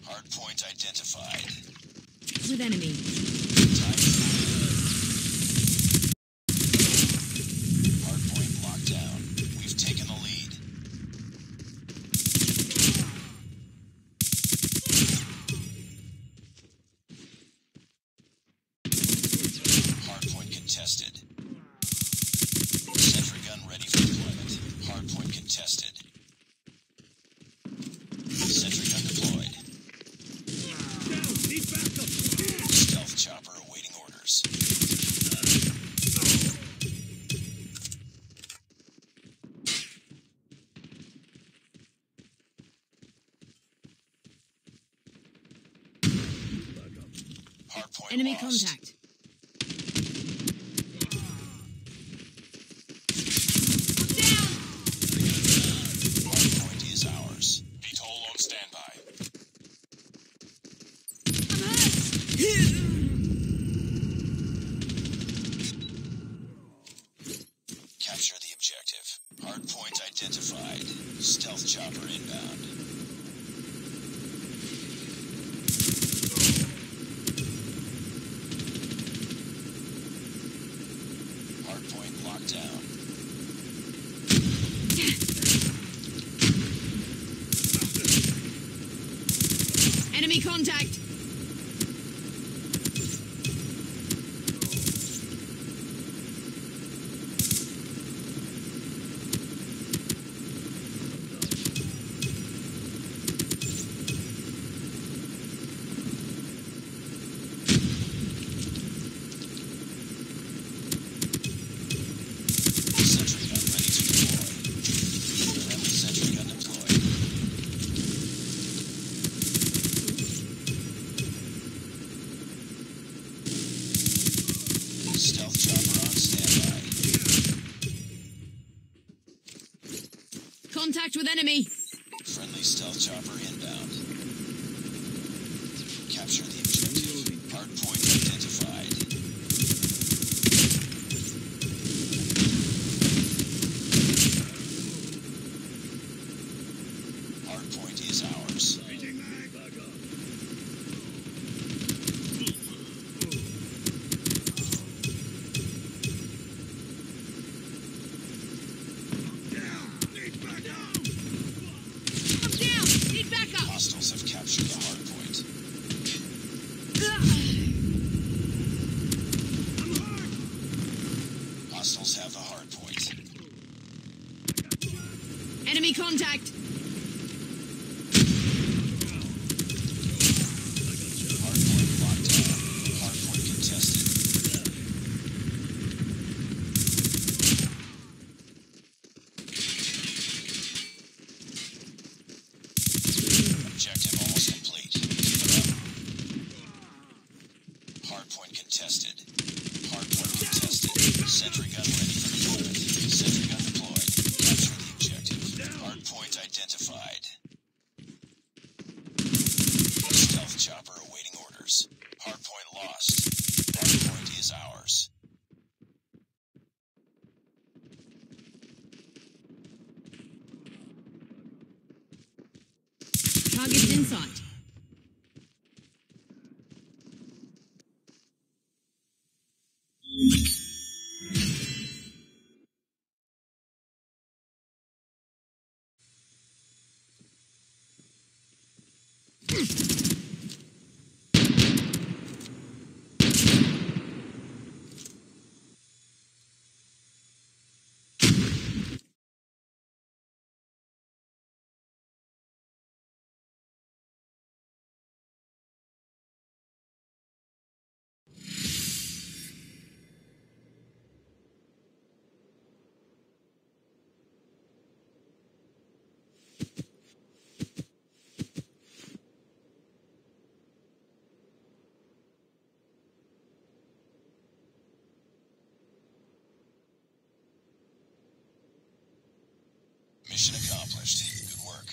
Hardpoint identified. With enemy. Hardpoint locked down. We've taken the lead. Hardpoint contested. Sentry gun ready for deployment. Hardpoint contested. Sentry gun deployed. Stealth chopper awaiting orders. Hardpoint Enemy lost. contact. Hardpoint is ours. VTOL on standby. Capture the objective. Hardpoint identified. Stealth chopper inbound. Hardpoint locked down. Enemy contact. Sentry gun ready to deploy. Friendly sentry gun deployed. Stealth chopper on standby. Contact with enemy. Friendly stealth chopper inbound. Capture the objective. Hardpoint identified. Hardpoint is ours. I'm down. Need backup. Hostiles have captured the hardpoint. Hostiles have the hardpoint. Enemy contact. Hardpoint locked down. Hardpoint contested. Objective almost complete. Keep it up. Hardpoint contested. Hardpoint contested. Sentry gun ready for deployment. Sentry gun deployed. Capture the objective. Hardpoint identified. Stealth chopper awaiting orders. Hardpoint lost. Hardpoint is ours. Target's in sight. Mission accomplished. Good work.